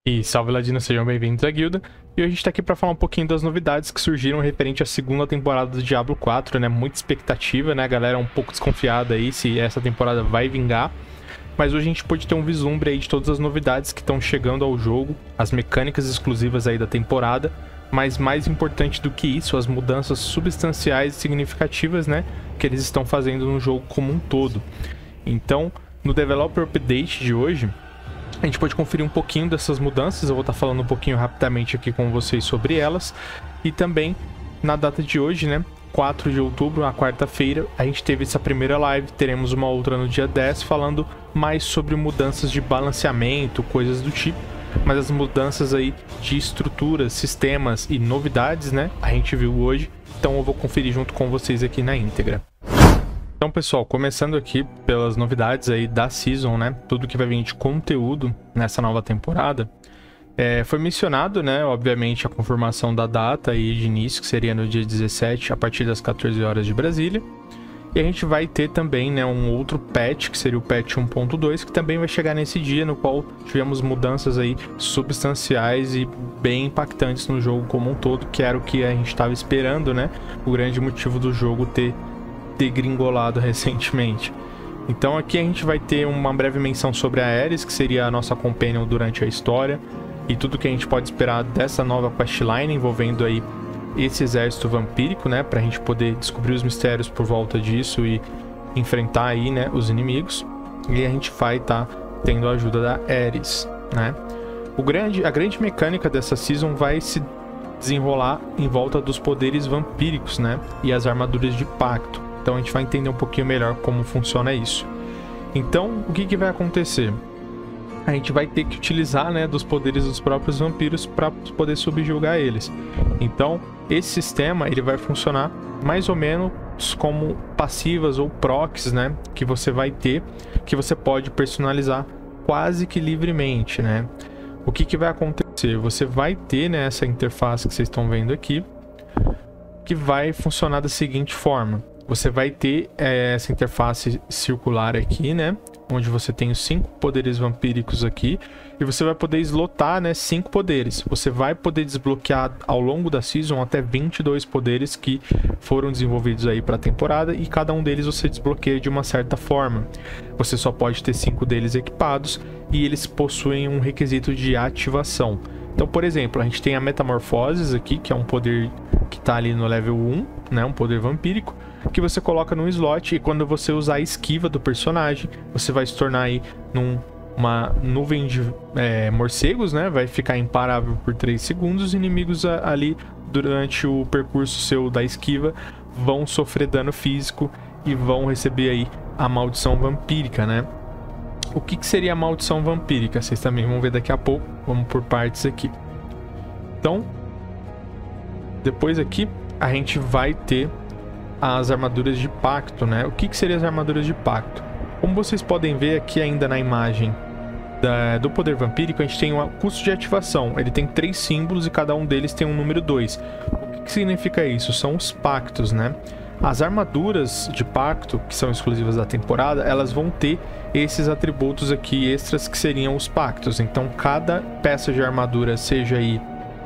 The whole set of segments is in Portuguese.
E salve ladinos, sejam bem-vindos à guilda. E hoje a gente tá aqui pra falar um pouquinho das novidades que surgiram referente à segunda temporada do Diablo 4, né? Muita expectativa, né? A galera é um pouco desconfiada aí se essa temporada vai vingar. Mas hoje a gente pode ter um vislumbre aí de todas as novidades que estão chegando ao jogo, as mecânicas exclusivas aí da temporada, mas mais importante do que isso, as mudanças substanciais e significativas, né? Que eles estão fazendo no jogo como um todo. Então, no Developer Update de hoje, a gente pode conferir um pouquinho dessas mudanças, eu vou estar falando um pouquinho rapidamente aqui com vocês sobre elas. E também, na data de hoje, né, 4 de outubro, na quarta-feira, a gente teve essa primeira live, teremos uma outra no dia 10, falando mais sobre mudanças de balanceamento, coisas do tipo. Mas as mudanças aí de estruturas, sistemas e novidades, né, a gente viu hoje, então eu vou conferir junto com vocês aqui na íntegra. Então, pessoal, começando aqui pelas novidades aí da Season, né? Tudo que vai vir de conteúdo nessa nova temporada. Foi mencionado, né? Obviamente, a confirmação da data aí de início, que seria no dia 17, a partir das 14 horas de Brasília. E a gente vai ter também, né, um outro patch, que seria o patch 1.2, que também vai chegar nesse dia, no qual tivemos mudanças aí substanciais e bem impactantes no jogo como um todo, que era o que a gente estava esperando, né? O grande motivo do jogo ter degringolado recentemente. Então aqui a gente vai ter uma breve menção sobre a Ares, que seria a nossa companion durante a história, e tudo que a gente pode esperar dessa nova questline envolvendo aí esse exército vampírico, né, pra gente poder descobrir os mistérios por volta disso e enfrentar aí, né, os inimigos. E a gente vai estar tendo a ajuda da Ares, né. A grande mecânica dessa season vai se desenrolar em volta dos poderes vampíricos, né, e as armaduras de pacto. Então a gente vai entender um pouquinho melhor como funciona isso. Então, o que vai acontecer? A gente vai ter que utilizar, né, dos poderes dos próprios vampiros para poder subjugar eles. Então, esse sistema ele vai funcionar mais ou menos como passivas ou procs, né, que você vai ter, que você pode personalizar quase que livremente, né? O que vai acontecer? Você vai ter, né, essa interface que vocês estão vendo aqui, que vai funcionar da seguinte forma. Você vai ter essa interface circular aqui, né? Onde você tem os 5 poderes vampíricos aqui. E você vai poder slotar, né, 5 poderes. Você vai poder desbloquear ao longo da season até 22 poderes que foram desenvolvidos aí para a temporada. E cada um deles você desbloqueia de uma certa forma. Você só pode ter 5 deles equipados. E eles possuem um requisito de ativação. Então, por exemplo, a gente tem a Metamorfoses aqui, que é um poder que está ali no level 1, né, um poder vampírico, que você coloca num slot, e quando você usar a esquiva do personagem, você vai se tornar aí numa nuvem de morcegos, né? Vai ficar imparável por 3 segundos. Os inimigos ali, durante o percurso seu da esquiva, vão sofrer dano físico e vão receber aí a maldição vampírica, né? O que seria a maldição vampírica? Vocês também vão ver daqui a pouco. Vamos por partes aqui. Então, depois aqui, a gente vai ter as armaduras de pacto, né? O que seriam as armaduras de pacto? Como vocês podem ver aqui ainda na imagem do poder vampírico, a gente tem um custo de ativação. Ele tem 3 símbolos e cada um deles tem um número 2. O que significa isso? São os pactos, né? As armaduras de pacto, que são exclusivas da temporada, elas vão ter esses atributos aqui extras que seriam os pactos. Então cada peça de armadura, seja aí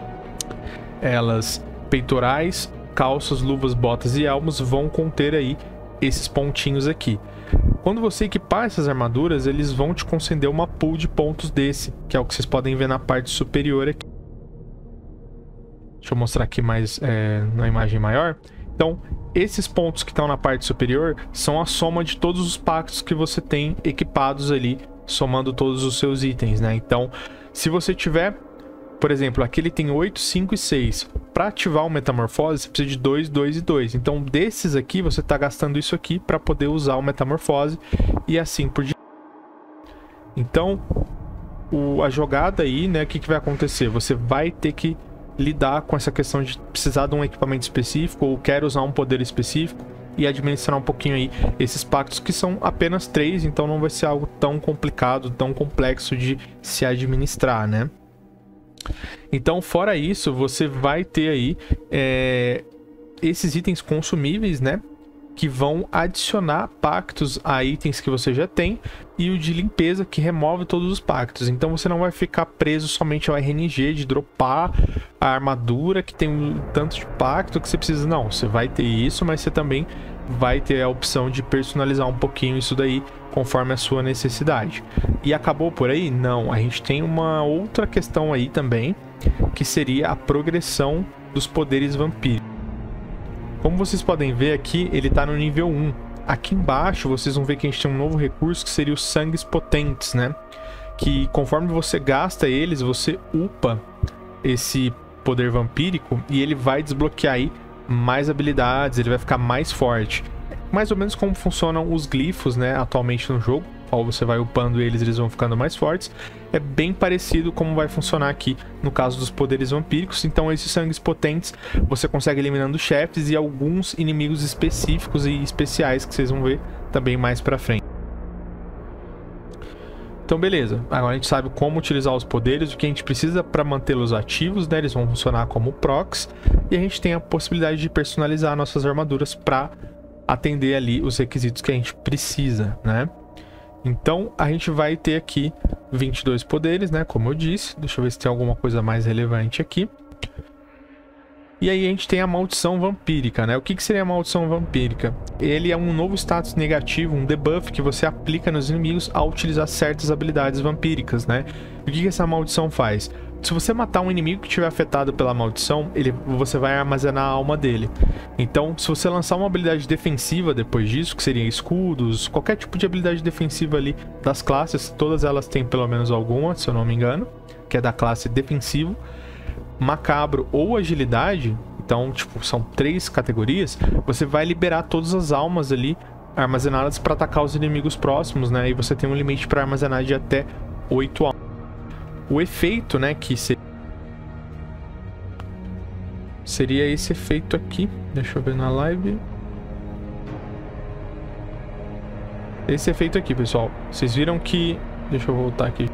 elas peitorais, calças, luvas, botas e elmos, vão conter aí esses pontinhos aqui. Quando você equipar essas armaduras, eles vão te conceder uma pool de pontos desse, que é o que vocês podem ver na parte superior aqui. Deixa eu mostrar aqui mais na imagem maior. Então, esses pontos que estão na parte superior são a soma de todos os pactos que você tem equipados ali, somando todos os seus itens, né? Então, se você tiver, por exemplo, aqui ele tem 8, 5 e 6. Para ativar o Metamorfose, você precisa de 2, 2 e 2. Então, desses aqui, você está gastando isso aqui para poder usar o Metamorfose e assim por diante. Então, a jogada aí, né, o que vai acontecer? Você vai ter que lidar com essa questão de precisar de um equipamento específico ou quer usar um poder específico e administrar um pouquinho aí esses pactos, que são apenas 3, então não vai ser algo tão complicado, tão complexo de se administrar, né? Então, fora isso, você vai ter aí esses itens consumíveis, né? Que vão adicionar pactos a itens que você já tem, e o de limpeza, que remove todos os pactos. Então você não vai ficar preso somente ao RNG de dropar a armadura que tem um tanto de pacto que você precisa. Não, você vai ter isso, mas você também vai ter a opção de personalizar um pouquinho isso daí conforme a sua necessidade. E acabou por aí? Não, a gente tem uma outra questão aí também, que seria a progressão dos poderes vampíricos. Como vocês podem ver aqui, ele está no nível 1. Aqui embaixo vocês vão ver que a gente tem um novo recurso que seria os sangues potentes, né? Que conforme você gasta eles, você upa esse poder vampírico e ele vai desbloquear aí mais habilidades, ele vai ficar mais forte. Mais ou menos como funcionam os glifos, né, atualmente no jogo. Ao você vai upando eles, eles vão ficando mais fortes. É bem parecido como vai funcionar aqui no caso dos poderes vampíricos. Então esses sangues potentes você consegue eliminando chefes e alguns inimigos específicos e especiais que vocês vão ver também mais pra frente. Então beleza, agora a gente sabe como utilizar os poderes, o que a gente precisa para mantê-los ativos, né? Eles vão funcionar como procs. E a gente tem a possibilidade de personalizar nossas armaduras para atender ali os requisitos que a gente precisa, né? Então a gente vai ter aqui 22 poderes, né? Como eu disse, deixa eu ver se tem alguma coisa mais relevante aqui. E aí a gente tem a maldição vampírica, né? O que seria a maldição vampírica? Ele é um novo status negativo, um debuff que você aplica nos inimigos ao utilizar certas habilidades vampíricas, né? E o que essa maldição faz? Se você matar um inimigo que estiver afetado pela maldição, você vai armazenar a alma dele. Então, se você lançar uma habilidade defensiva depois disso, que seria escudos, qualquer tipo de habilidade defensiva ali das classes, todas elas têm pelo menos alguma, se eu não me engano, que é da classe defensivo, macabro ou agilidade, então, tipo, são 3 categorias, você vai liberar todas as almas ali armazenadas para atacar os inimigos próximos, né? E você tem um limite para armazenar de até 8 almas. O efeito, né, que seria esse efeito aqui. Deixa eu ver na live. Esse efeito aqui, pessoal. Vocês viram que... Deixa eu voltar aqui.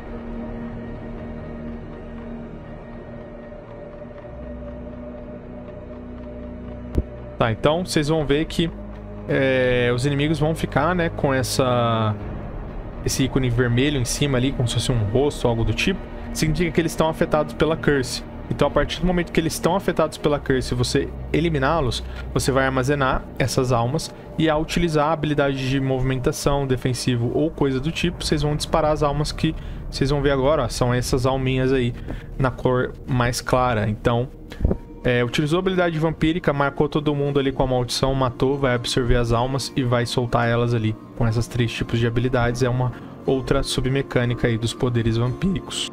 Tá, então vocês vão ver que os inimigos vão ficar, né, com esse ícone vermelho em cima ali, como se fosse um rosto ou algo do tipo. Significa que eles estão afetados pela curse. Então a partir do momento que eles estão afetados pela curse e você eliminá-los, você vai armazenar essas almas e ao utilizar a habilidade de movimentação, defensivo ou coisa do tipo, vocês vão disparar as almas que vocês vão ver agora, ó, são essas alminhas aí na cor mais clara. Então utilizou a habilidade vampírica, marcou todo mundo ali com a maldição, matou, vai absorver as almas e vai soltar elas ali com essas 3 tipos de habilidades. É uma outra submecânica aí dos poderes vampíricos.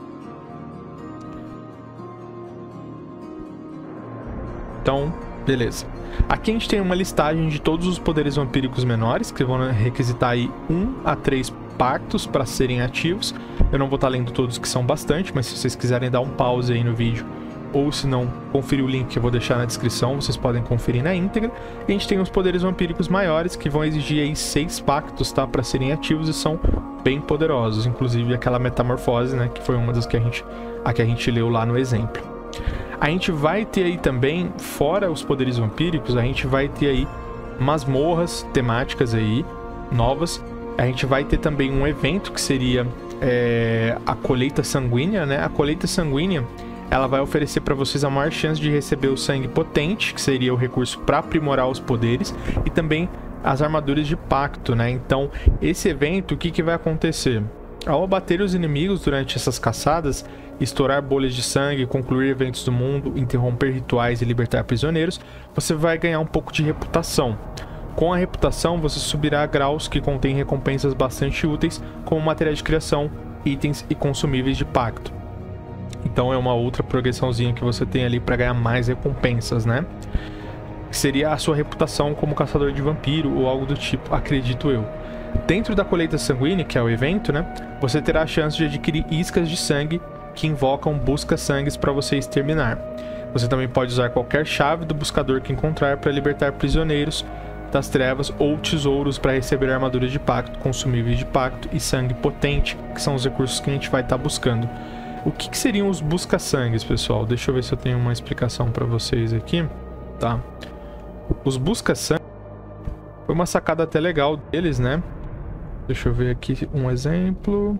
Então, beleza. Aqui a gente tem uma listagem de todos os poderes vampíricos menores, que vão requisitar aí 1 a 3 pactos para serem ativos. Eu não vou estar lendo todos, que são bastante, mas se vocês quiserem dar um pause aí no vídeo, ou se não, conferir o link que eu vou deixar na descrição, vocês podem conferir na íntegra. E a gente tem os poderes vampíricos maiores, que vão exigir aí 6 pactos, tá, para serem ativos, e são bem poderosos. Inclusive aquela metamorfose, né, que foi uma das que a gente leu lá no exemplo. A gente vai ter aí também, fora os poderes vampíricos, a gente vai ter aí masmorras temáticas aí, novas. A gente vai ter também um evento que seria a colheita sanguínea, né? A colheita sanguínea, ela vai oferecer para vocês a maior chance de receber o sangue potente, que seria o recurso para aprimorar os poderes, e também as armaduras de pacto, né? Então, esse evento, o que vai acontecer? Ao abater os inimigos durante essas caçadas, estourar bolhas de sangue, concluir eventos do mundo, interromper rituais e libertar prisioneiros, você vai ganhar um pouco de reputação. Com a reputação, você subirá a graus que contêm recompensas bastante úteis, como materiais de criação, itens e consumíveis de pacto. Então é uma outra progressãozinha que você tem ali para ganhar mais recompensas, né? Que seria a sua reputação como caçador de vampiro ou algo do tipo, acredito eu. Dentro da colheita sanguínea, que é o evento, né? Você terá a chance de adquirir iscas de sangue que invocam busca-sangues para você exterminar. Você também pode usar qualquer chave do buscador que encontrar para libertar prisioneiros das trevas ou tesouros para receber armaduras de pacto, consumíveis de pacto e sangue potente, que são os recursos que a gente vai estar buscando. O que seriam os busca-sangues, pessoal? Deixa eu ver se eu tenho uma explicação para vocês aqui. Tá. Os busca-sangues foi uma sacada até legal deles, né? Deixa eu ver aqui um exemplo.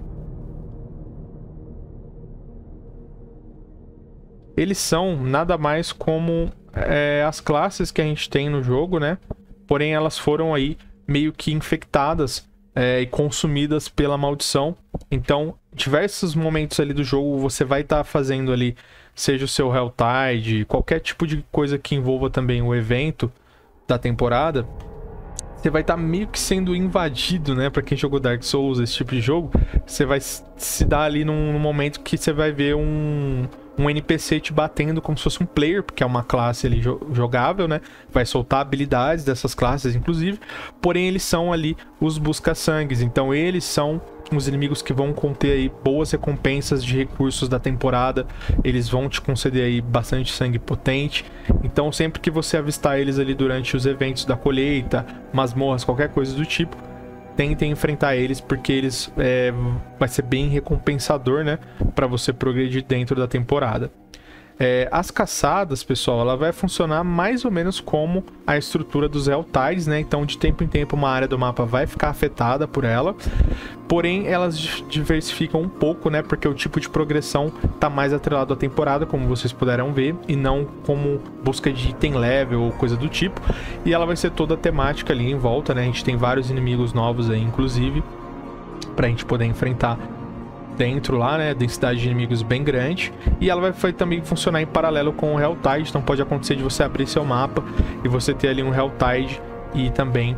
Eles são nada mais como as classes que a gente tem no jogo, né? Porém, elas foram aí meio que infectadas e consumidas pela maldição. Então, diversos momentos ali do jogo você vai estar fazendo ali, seja o seu Helltide, qualquer tipo de coisa que envolva também o evento da temporada, você vai estar meio que sendo invadido, né? Pra quem jogou Dark Souls, esse tipo de jogo, você vai se dar ali num momento que você vai ver um NPC te batendo como se fosse um player, porque é uma classe ali jogável, né? Vai soltar habilidades dessas classes, inclusive. Porém, eles são ali os busca-sangues. Então, eles são os inimigos que vão conter aí boas recompensas de recursos da temporada. Eles vão te conceder aí bastante sangue potente. Então, sempre que você avistar eles ali durante os eventos da colheita, masmorras, qualquer coisa do tipo, tentem enfrentar eles, porque eles vai ser bem recompensador, né, para você progredir dentro da temporada. As caçadas, pessoal, ela vai funcionar mais ou menos como a estrutura dos Helltides, né? Então, de tempo em tempo, uma área do mapa vai ficar afetada por ela. Porém, elas diversificam um pouco, né? Porque o tipo de progressão tá mais atrelado à temporada, como vocês puderam ver, e não como busca de item level ou coisa do tipo. E ela vai ser toda temática ali em volta, né? A gente tem vários inimigos novos aí, inclusive, pra gente poder enfrentar dentro lá, né? Densidade de inimigos bem grande. E ela vai também funcionar em paralelo com o Helltide. Então pode acontecer de você abrir seu mapa e você ter ali um Helltide e também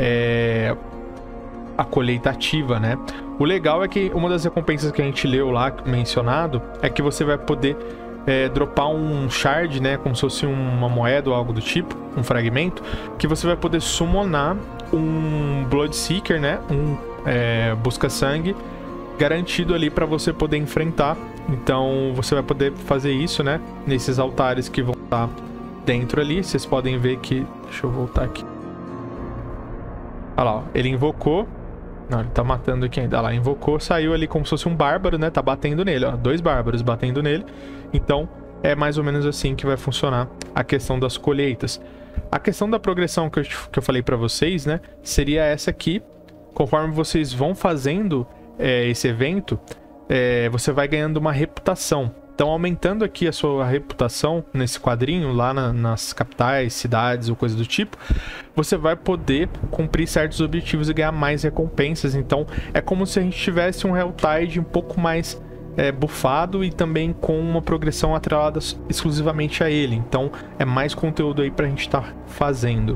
a colheita ativa, né? O legal é que uma das recompensas que a gente leu lá, mencionado, é que você vai poder dropar um shard, né? Como se fosse uma moeda ou algo do tipo, um fragmento, que você vai poder summonar um Bloodseeker, né? Busca-sangue garantido ali para você poder enfrentar. Então você vai poder fazer isso, né? Nesses altares que vão estar dentro ali. Vocês podem ver que... Deixa eu voltar aqui. Olha lá, ó. Ele invocou. Não, ele tá matando aqui ainda. Olha lá, invocou, saiu ali como se fosse um bárbaro, né? Tá batendo nele, ó. 2 bárbaros batendo nele. Então é mais ou menos assim que vai funcionar a questão das colheitas. A questão da progressão que eu falei para vocês, né? Seria essa aqui. Conforme vocês vão fazendo esse evento, você vai ganhando uma reputação. Então, aumentando aqui a sua reputação nesse quadrinho, lá nas capitais, cidades ou coisa do tipo, você vai poder cumprir certos objetivos e ganhar mais recompensas. Então, é como se a gente tivesse um Helltide um pouco mais buffado e também com uma progressão atrelada exclusivamente a ele. Então, é mais conteúdo aí pra gente estar fazendo.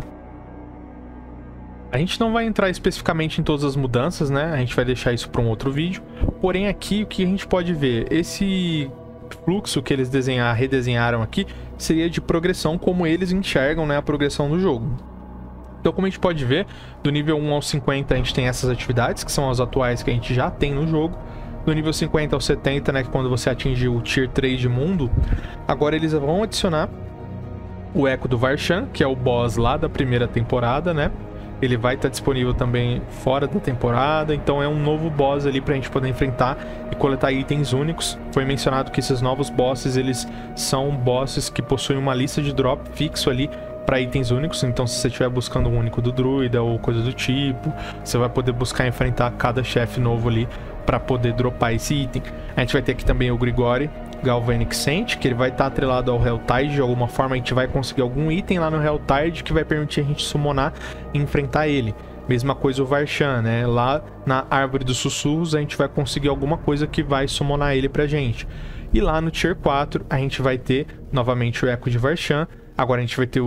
A gente não vai entrar especificamente em todas as mudanças, né? A gente vai deixar isso para um outro vídeo. Porém, aqui o que a gente pode ver, esse fluxo que eles redesenharam aqui, seria de progressão, como eles enxergam, né, a progressão do jogo. Então, como a gente pode ver, do nível 1 ao 50 a gente tem essas atividades, que são as atuais que a gente já tem no jogo. Do nível 50 ao 70, né, quando você atingir o Tier 3 de mundo, agora eles vão adicionar o Eco do Varshan, que é o boss lá da primeira temporada, né? Ele vai estar disponível também fora da temporada, então é um novo boss ali pra gente poder enfrentar e coletar itens únicos. Foi mencionado que esses novos bosses, eles são bosses que possuem uma lista de drop fixo ali para itens únicos. Então, se você estiver buscando um único do druida ou coisa do tipo, você vai poder buscar enfrentar cada chefe novo ali para poder dropar esse item. A gente vai ter aqui também o Grigori Galvanic Saint, que ele vai estar atrelado ao Helltide. De alguma forma a gente vai conseguir algum item lá no Helltide que vai permitir a gente summonar e enfrentar ele. Mesma coisa o Varshan, né? Lá na Árvore dos Sussurros a gente vai conseguir alguma coisa que vai summonar ele pra gente. E lá no Tier 4 a gente vai ter novamente o Eco de Varshan. Agora a gente vai ter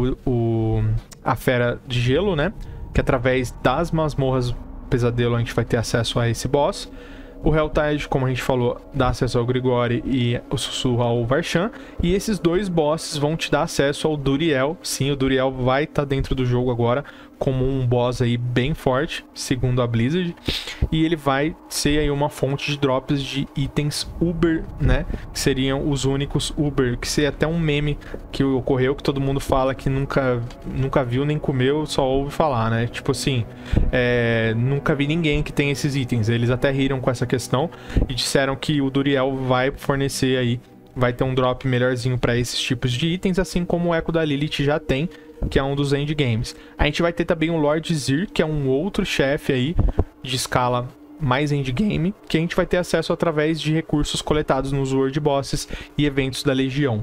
a Fera de Gelo, né? Que através das masmorras Pesadelo a gente vai ter acesso a esse boss. O Helltide, como a gente falou, dá acesso ao Grigori e o Sussurro ao Varshan. E esses dois bosses vão te dar acesso ao Duriel. Sim, o Duriel vai estar dentro do jogo agora como um boss aí bem forte, segundo a Blizzard. E ele vai ser aí uma fonte de drops de itens Uber, né? Que seriam os únicos Uber. Que seria até um meme que ocorreu, que todo mundo fala que nunca viu nem comeu, só ouve falar, né? Tipo assim, nunca vi ninguém que tem esses itens. Eles até riram com essa questão e disseram que o Duriel vai fornecer aí, vai ter um drop melhorzinho para esses tipos de itens, assim como o Eco da Lilith já tem, que é um dos endgames. A gente vai ter também o Lord Zir, que é um outro chefe aí de escala mais endgame, que a gente vai ter acesso através de recursos coletados nos World Bosses e eventos da Legião.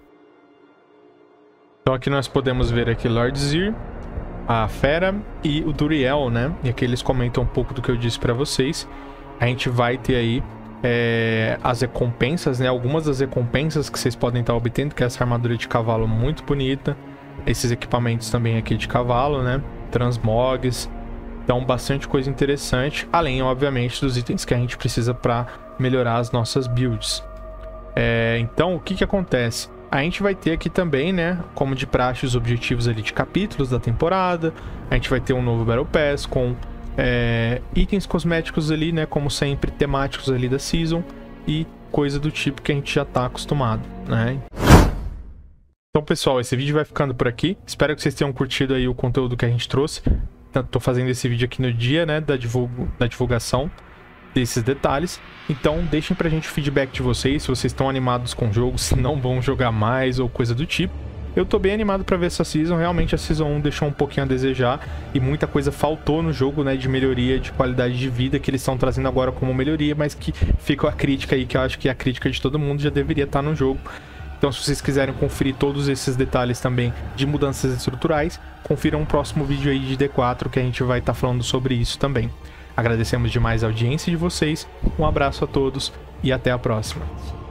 Então aqui nós podemos ver aqui Lord Zir, a Fera e o Duriel, né? E aqui eles comentam um pouco do que eu disse pra vocês. A gente vai ter aí as recompensas, né? Algumas das recompensas que vocês podem estar obtendo, que é essa armadura de cavalo muito bonita. Esses equipamentos também aqui de cavalo, né? Transmogs. Então, bastante coisa interessante. Além, obviamente, dos itens que a gente precisa para melhorar as nossas builds. Então, o que acontece? A gente vai ter aqui também, né? Como de praxe, os objetivos ali de capítulos da temporada. A gente vai ter um novo Battle Pass com itens cosméticos ali, né? Como sempre, temáticos ali da Season. E coisa do tipo que a gente já tá acostumado, né? Então, pessoal, esse vídeo vai ficando por aqui. Espero que vocês tenham curtido aí o conteúdo que a gente trouxe. Tô fazendo esse vídeo aqui no dia, né, da divulgação desses detalhes. Então, deixem pra gente o feedback de vocês, se vocês estão animados com o jogo, se não vão jogar mais ou coisa do tipo. Eu tô bem animado pra ver essa Season. Realmente a Season 1 deixou um pouquinho a desejar e muita coisa faltou no jogo, né, de melhoria, de qualidade de vida, que eles estão trazendo agora como melhoria, mas que fica a crítica aí, que eu acho que a crítica de todo mundo já deveria estar no jogo. Então, se vocês quiserem conferir todos esses detalhes também de mudanças estruturais, confiram um próximo vídeo aí de D4 que a gente vai estar falando sobre isso também. Agradecemos demais a audiência de vocês, um abraço a todos e até a próxima.